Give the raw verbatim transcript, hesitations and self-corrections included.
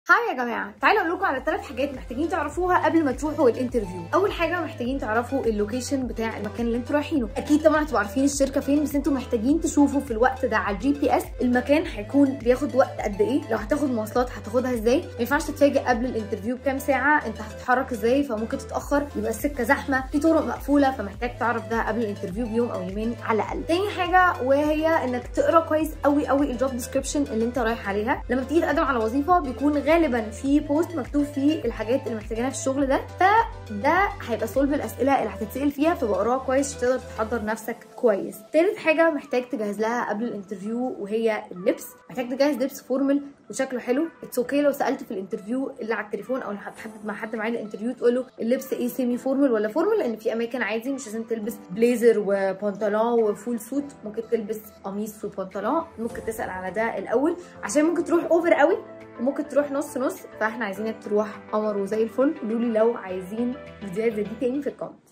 هاي يا جماعه، تعالوا اقول لكم على ثلاث حاجات محتاجين تعرفوها قبل ما تروحوا الانترفيو. اول حاجه محتاجين تعرفوا اللوكيشن بتاع المكان اللي انتوا رايحينه. اكيد طبعا هتبقوا عارفين الشركه فين، بس انتوا محتاجين تشوفوا في الوقت ده على الجي بي اس المكان هيكون بياخد وقت قد ايه، لو هتاخد مواصلات هتاخدها ازاي، ما ينفعش تتفاجئ قبل الانترفيو بكام ساعه انت هتتحرك ازاي، فممكن تتاخر، يبقى السكه زحمه، في طرق مقفوله، فمحتاج تعرف ده قبل الانترفيو بيوم او يومين على الاقل. تاني حاجه وهي انك تقرا كويس قوي قوي الجوب ديسكريبشن اللي انت رايح عليها. لما بتيجي تقدم على وظيفه بيكون غالبا في بوست مكتوب فيه الحاجات اللي محتاجينها في الشغل ده، فده هيبقى صلب الاسئله اللي هتتسال فيها، فبقراها كويس تقدر تحضر نفسك كويس. تالت حاجه محتاج تجهز لها قبل الانترفيو وهي اللبس. محتاج تجهز لبس فورمال وشكله حلو. اتس اوكي لو سالت في الانترفيو اللي على التليفون او هتحدد مع حد معايا الانترفيو تقول له اللبس ايه، سيمي فورمال ولا فورمال، لان في اماكن عادي مش لازم تلبس بليزر وبنطلون وفول سوت، ممكن تلبس قميص وبنطلون. ممكن تسال على ده الاول عشان ممكن تروح اوفر قوي وممكن تروح نص نص، فاحنا عايزينك تروح قمر وزي الفل. قولوا لي لو عايزين فيديوهات زي دي تاني في الكومنت.